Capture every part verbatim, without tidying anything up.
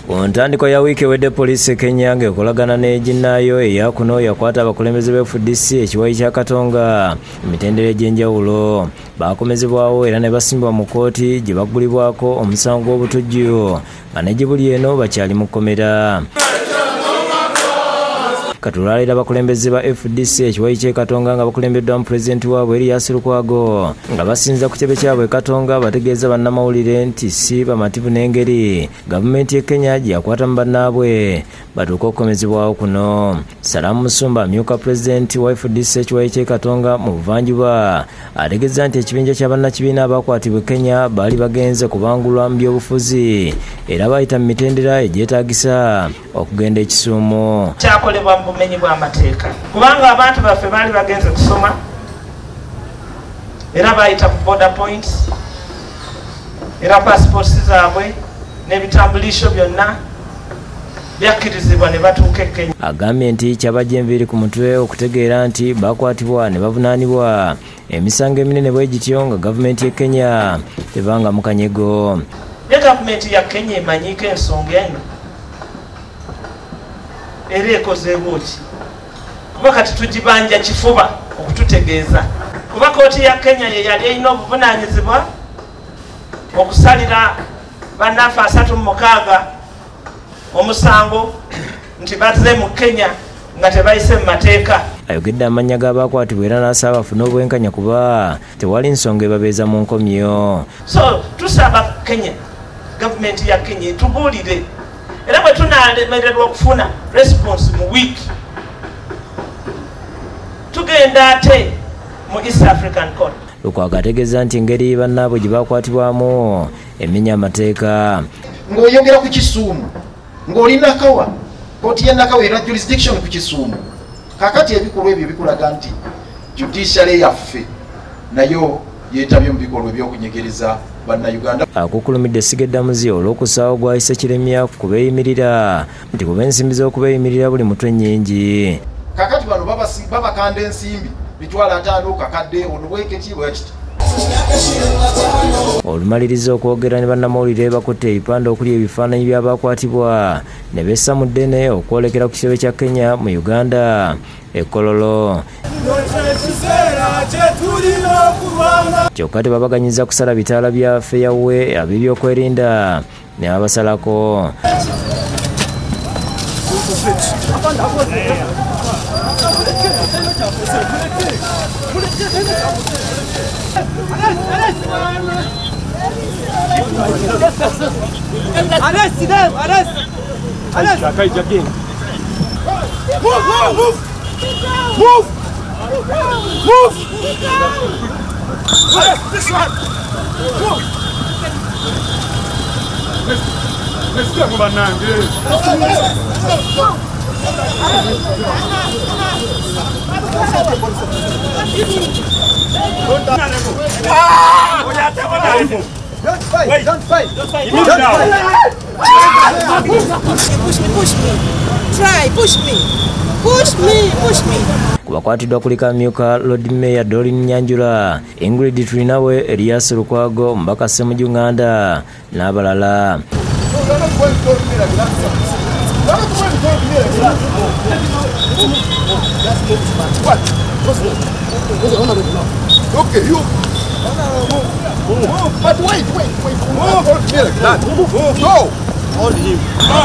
Ontandiko ya wiki wedde police Kenya ng'ekolagana n'eginnayo eyakuno yakwata abakulembeze b'F D C ekiwayi kya Katonga emitendera egy'enjawulo baakomezebwawo era ne basimbwa mu kkooti gye baggulibwako omusango gw'obutujju nga ne gibuli eno bakyali mu kkomera. Katulaalira abakulembeze ba F D C ekiwayi ky'e Katonga nga bakulembeddwa mu pulezidenti waabwe Erias Lukwago nga basinza ku kitebe kyabwe Katonga bategeeza bannamawulire nti si bamativu n'engeri gavumenti y'e Kenya gye yakwata mu bannaabwe batuuka okukomezebwawo kuno. Salamu Musumba amyuka pulezidenti wa F D C ekiwayi ky'e Katonga mu buvanjuba ategeeza nti ekibinja kya bannakibiina abakwatibwa Kenya baali bagenze kubangulwa mu byobufuzi era bayita mu mitendera egyetaagisa okugenda ekisuumu. Kyakolebwa mu bumenyi bw'amateeka kubanga abantu baffe baali bagenze kusoma era bayita ku border points era passports zaabwe n'ebitambulisho byonna byakkirizibwa ne batuuka e Kenya. Agambye nti kyabajja enviiri ku mutwe okutegeera nti bakwatibwa ne bavunaanibwa emisango eminene bwe gityo nga gavumenti y'e Kenya tebanga mu kanyego. Ne gavumenti ya Kenya emanyiiko ensonga eno era ekozeewo ki kuba kati tugibanja kifuba okututegeeza kuba kooti ya Kenya ye yali erina obuvunaanyizibwa okusalira bannaffe asatu mu mukaaga omusango nti bazze mu Kenya nga tebayise mu mateeka. Ayogedde amannya g'abakwatibwa era n'asaba bafune obwenkanya kuba tewali nsonga ebabeeza mu nkomyo. So tusaba Kenya gavumenti ya Kenya etubuulire era bwe tunaalemererwa okufuna response mu wiiki tugenda ate mu East African Court. Lukwago ategeeza nti engeri bannaabwe gye baakwatibwamu emenya amateeka. Ng'oyogera ku Kisuumu ng'oli Nakawa kooti y'e Nakawa era jurisdiction ku Kisuumu kakati ebikolwa ebyo bikulaga nti judiciary yaffe nayo yeetabye mu bikolwa ebyokunyegereza bannayuganda. Akukulumidde Sigeddamuzi olw'okusaawa gwayise Kiremya kubeeyimirira nti kuba ensimbi z'okubeeyimirira buli mutwe nnyingi. Kakati bano babakanda ensimbi bitwala ataano kakadde olubweke kibwa kiti. Olumaliriza okwogera ne bannamawulire bakutte ebipande okuli ebifaananyi by'abakwatibwa ne bessa mu ddene okwolekera ku kitebe kya Kenya mu Uganda Ekololo. Kyokka tebabaganyiza kusala bitaala bya feyawe ab'ebyokwerinda ne babasalako. Arrest them! Arrest! Arrest! Move! Move! Move! Move! Move! Arrest this one! Move! Let's go, Banange! Don't fight! Wait. Don't fight! Don't fight! Don't fight! Push me! Push me! Try! Push me! Push me! Push me! Kubakwatiddwa kuliko amyuka Lord Mayor Doreen Nyanjula, Ingrid Twinawe, Erias Lukwago, Mbaka Ssemujunganda n'abalala. Okay, you move, but wait, wait, wait, move, hold me like that, move, move, go, hold him.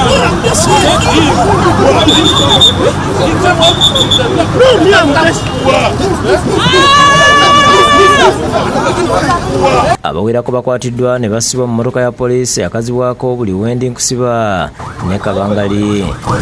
Abawerako bakwatiddwa ne basibwa mu mmotoka ya poliisi yakazibwako buli wendi nkusiba ne Kabangali.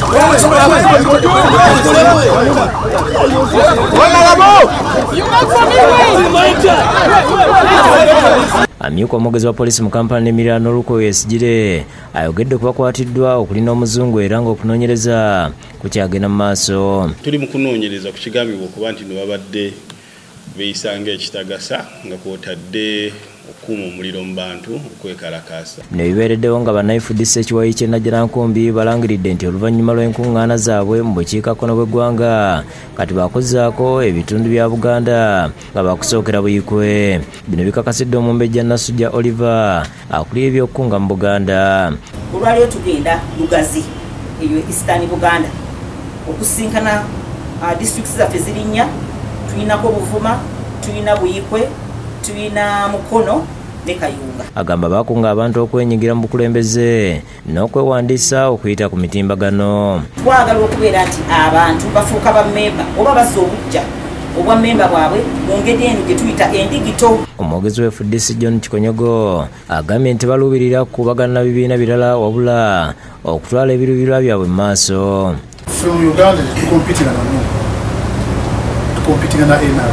Amyuka omwogezi wa poliisi mu Kampala n'emiriraano Olukoye Sigire ayogedde ku bakwatiddwa okulina omuzungu era ng'okunoonyereza kukyagenda mu maaso. Tuli mu kunoonyereza ku kigambibwa okuba nti ne babadde beeyisanga ekitagasa nga kwotadde okuuma omuliro mu bantu okwekalakaasa. Bino bibeereddewo nga banna F D C ekiwayi ky'e Najjanankumbi balangiridde nti oluvannyuma lw'enkuŋŋaana zaabwe mu bukiikakkono bw'eggwanga kati baakozzaako ebitundu bya Buganda nga baakusookera Buyikwe. Bino bikakasidde Omumbejja Nasujja Oliver akulira ebyokukunga mu Buganda. Olwaliyo tugenda Lugazi eyo Eastern Buganda okusinkana uh, districts zaffe ziri nnya, tulinako Buvuma, tulina Buyikwe, tulina Mukono ne Kayunga. Agamba bakunga abantu okwenyigira mu bukulembeze n'okwewandiisa okuyita ku mitimbagano. Twagala okubeera nti abantu bafuuka bammemba oba bazza obujja obwa mmemba bwabwe mu ngeri eno gye tuyita endigito. Omwogezi wa F D C John Kikonyogo agambye nti baluubirira kubagana bibiina birala wabula okutwala ebiruubirirwa byabwe mu maaso. From Uganda tukompitinga na mu tukompitinga na N R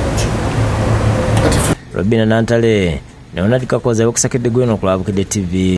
A. Robina Nantale, Leonard Kakoza, Okusakidde Gweno, Kulabukidde T V.